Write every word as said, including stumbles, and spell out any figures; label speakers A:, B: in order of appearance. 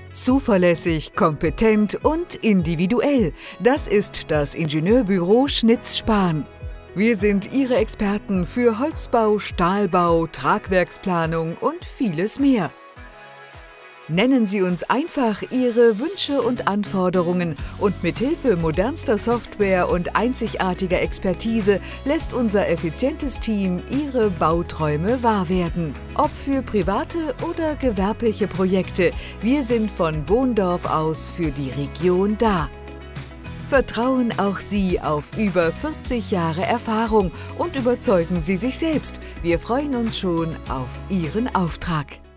A: Zuverlässig, kompetent und individuell. Das ist das Ingenieurbüro Schnitz-Spahn. Wir sind Ihre Experten für Holzbau, Stahlbau, Tragwerksplanung und vieles mehr. Nennen Sie uns einfach Ihre Wünsche und Anforderungen und mit Hilfe modernster Software und einzigartiger Expertise lässt unser effizientes Team Ihre Bauträume wahr werden. Ob für private oder gewerbliche Projekte, wir sind von Bohndorf aus für die Region da. Vertrauen auch Sie auf über vierzig Jahre Erfahrung und überzeugen Sie sich selbst. Wir freuen uns schon auf Ihren Auftrag.